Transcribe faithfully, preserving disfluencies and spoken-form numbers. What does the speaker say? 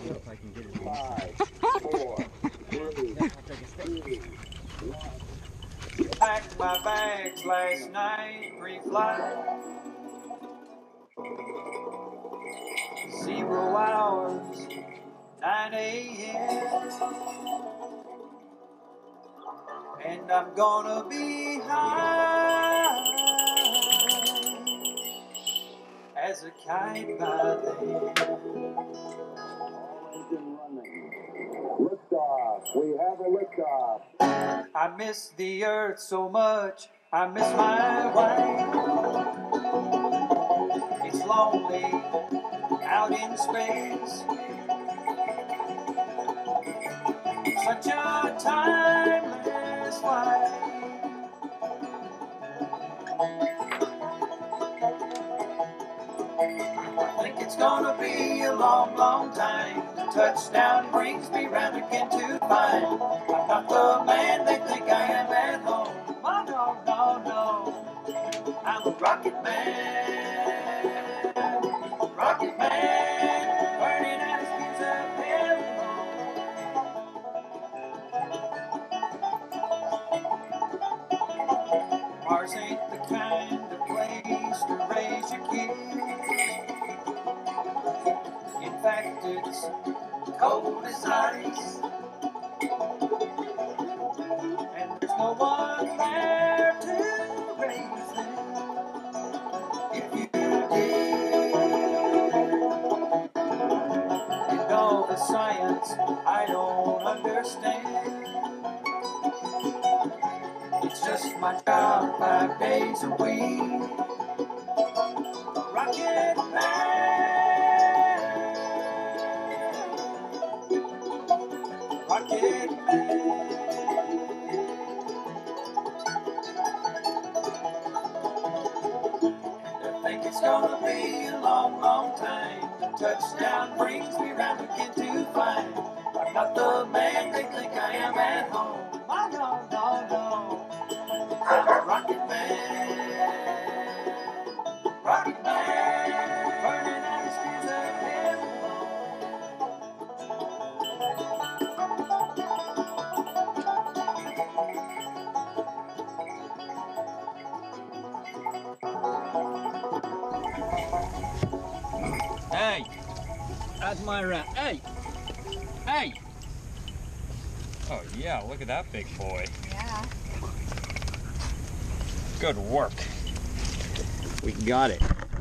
if I can get it. Five, four, three, two, one. Packed my bags last night, pre-flight. Zero hours, nine A M And I'm gonna be high as a kite by then. Engine running. Liftoff. We have a liftoff. I miss the earth so much, I miss my wife. It's lonely out in space. Such a timeless life. I think it's gonna be a long, long time. The touchdown brings me round again to find I'm not the man they think I am at home. Oh, no, no, no. I'm a rocket man. Rocket man. Burning out his fuse of heaven. Mars ain't the kind of place to raise your kids. In fact, it's cold as ice. And there's no one there to raise them. If you did. And all the science I don't understand. It's just my job five days a week. Rocket man. Rocket man. I think it's gonna be a long, long time. The touchdown brings me round again to find I'm not the man they think I am at home. Oh, no, no, no. I'm a rocket man. Rocket man. Burning out his fuse of heaven. Hey, that's my rat. Hey, hey. Oh yeah, look at that big boy. Yeah. Good work. We got it.